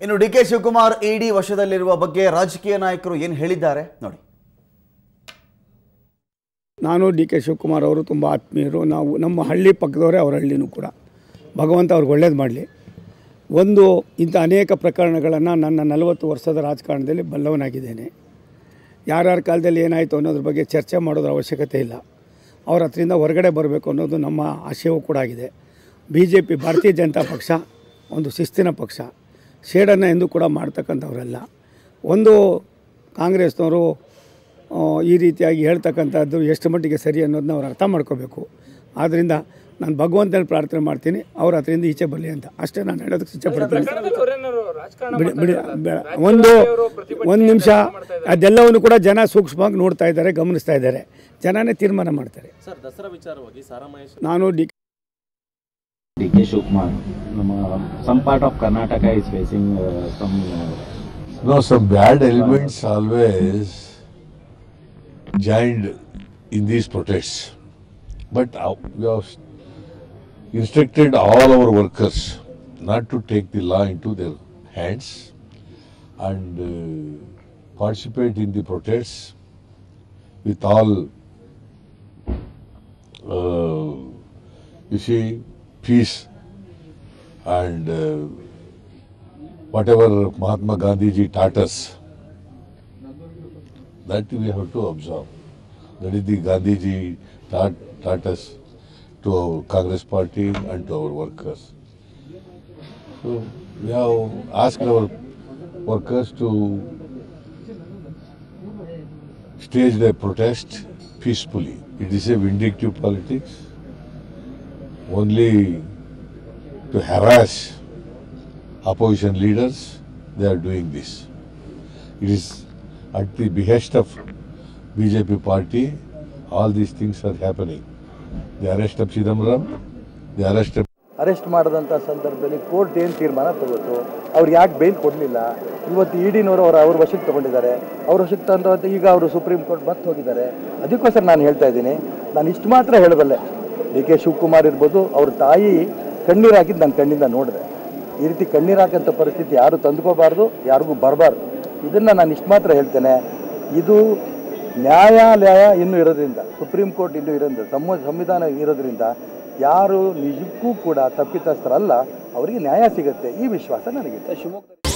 ಇನ್ನು D K Shivakumar ED ವಶದಲ್ಲಿರುವ ಬಗ್ಗೆ ರಾಜಕೀಯ ನಾಯಕರು ಏನು ಹೇಳಿದ್ದಾರೆ ನೋಡಿ. ನಾನು ಡಿ ಕೆ ಶಿವಕುಮಾರ್ ಅವರು ತುಂಬ ಆತ್ಮೀಯರು. ನಾವು ನಮ್ಮ ಹಳ್ಳಿ ಪಕ್ಕದವರೇ ಅವರ ಹಳ್ಳಿನೂ ಕೂಡ. ಭಗವಂತ ಅವ್ರಿಗೆ ಒಳ್ಳೇದು ಮಾಡಲಿ. ಇಂಥ ಅನೇಕ ಪ್ರಕರಣಗಳನ್ನು ನನ್ನ 40 ವರ್ಷದ ರಾಜಕಾರಣದಲ್ಲಿ ಬಲ್ಲವನಾಗಿದ್ದೇನೆ. ಯಾರ್ಯಾರ ಕಾಲದಲ್ಲಿ ಏನಾಯಿತು ಅನ್ನೋದ್ರ ಬಗ್ಗೆ ಚರ್ಚೆ ಮಾಡೋದ್ರ ಅವಶ್ಯಕತೆ ಇಲ್ಲ. ಅವ್ರ ಹತ್ರಿಂದ ಹೊರಗಡೆ ಬರಬೇಕು ಅನ್ನೋದು ನಮ್ಮ ಆಶಯವೂ ಕೂಡ ಆಗಿದೆ. BJP ಭಾರತೀಯ ಜನತಾ ಪಕ್ಷ ಒಂದು ಶಿಸ್ತಿನ ಪಕ್ಷ. ಶೇಡನ್ನು ಎಂದೂ ಕೂಡ ಮಾಡ್ತಕ್ಕಂಥವರೆಲ್ಲ. ಕಾಂಗ್ರೆಸ್ನವರು ಈ ರೀತಿಯಾಗಿ ಹೇಳ್ತಕ್ಕಂಥದ್ದು ಎಷ್ಟು ಮಟ್ಟಿಗೆ ಸರಿ ಅನ್ನೋದನ್ನ ಅವ್ರು ಅರ್ಥ ಮಾಡ್ಕೋಬೇಕು. ಆದ್ದರಿಂದ ನಾನು ಭಗವಂತನ ಪ್ರಾರ್ಥನೆ ಮಾಡ್ತೀನಿ, ಅವ್ರ ಹತ್ರಿಂದ ಈಚೆ ಬರಲಿ ಅಂತ ಅಷ್ಟೇ ನಾನು ಹೇಳೋದಕ್ಕೆ ಇಚ್ಛೆಪಡ್ತೀನಿ. ಬಿಡಿ ಒಂದು ನಿಮಿಷ, ಅದೆಲ್ಲವನ್ನು ಕೂಡ ಜನ ಸೂಕ್ಷ್ಮವಾಗಿ ನೋಡ್ತಾ ಇದ್ದಾರೆ, ಗಮನಿಸ್ತಾ ಇದ್ದಾರೆ. ಜನನೇ ತೀರ್ಮಾನ ಮಾಡ್ತಾರೆ. ನಾನು D K Shivakumar, some part of Karnataka is facing some bad elements always joined in these protests. But we have instructed all our workers not to take the law into their hands and participate in the protests with all, peace and whatever Mahatma Gandhi ji taught us, that we have to observe. That is the Gandhi ji taught us to our Congress party and to our workers. So we have asked our workers to stage their protest peacefully. It is a vindictive politics. Only to harass opposition leaders, they are doing this. It is at the behest of BJP party, all these things are happening. The arrest of Chidambaram, the arrest of... arrest ಮಾಡಿದಂಥ ಸಂದರ್ಭದಲ್ಲಿ court ಏನು ತೀರ್ಮಾನ ತಗೋತು, ಅವ್ರಿಗೆ ಯಾಕೆ bale ಕೊಡಲಿಲ್ಲ. ಇವತ್ತು ಇಡಿನವರು ಅವ್ರ ವಶಕ್ಕೆ ತೊಗೊಂಡಿದ್ದಾರೆ. ಅವ್ರ ವಶಕ್ಕೆ ತಂದು ಈಗ ಅವರು ಸುಪ್ರೀಂ ಕೋರ್ಟ್ ಮತ್ತೆ ಹೋಗಿದ್ದಾರೆ. ಅದಕ್ಕೋಸ್ಕರ ನಾನು ಹೇಳ್ತಾ ಇದ್ದೀನಿ, ನಾನು ಇಷ್ಟು ಮಾತ್ರ ಹೇಳಬಲ್ಲೆ. ಡಿ ಕೆ ಶಿವಕುಮಾರ್ ಇರ್ಬೋದು, ಅವ್ರ ತಾಯಿ ಕಣ್ಣೀರು ಹಾಕಿದ್ದು ನಾನು ಕಣ್ಣಿಂದ ನೋಡಿದೆ. ಈ ರೀತಿ ಕಣ್ಣೀರು ಹಾಕೋಂಥ ಪರಿಸ್ಥಿತಿ ಯಾರು ತಂದುಕೋಬಾರ್ದು, ಯಾರಿಗೂ ಬರಬಾರ್ದು. ಇದನ್ನು ನಾನು ಇಷ್ಟು ಮಾತ್ರ ಹೇಳ್ತೇನೆ. ಇದು ನ್ಯಾಯಾಲಯ ಇನ್ನೂ ಇರೋದ್ರಿಂದ, ಸುಪ್ರೀಂ ಕೋರ್ಟ್ ಇನ್ನೂ ಇರೋದ್ರಿಂದ, ಸಂವಿಧಾನ ಇರೋದ್ರಿಂದ ಯಾರು ನಿಜಕ್ಕೂ ಕೂಡ ತಪ್ಪಿತಸ್ಥರಲ್ಲ, ಅವರಿಗೆ ನ್ಯಾಯ ಸಿಗುತ್ತೆ, ಈ ವಿಶ್ವಾಸ ನನಗಿದೆ. ಶಿವಮೊಗ್ಗ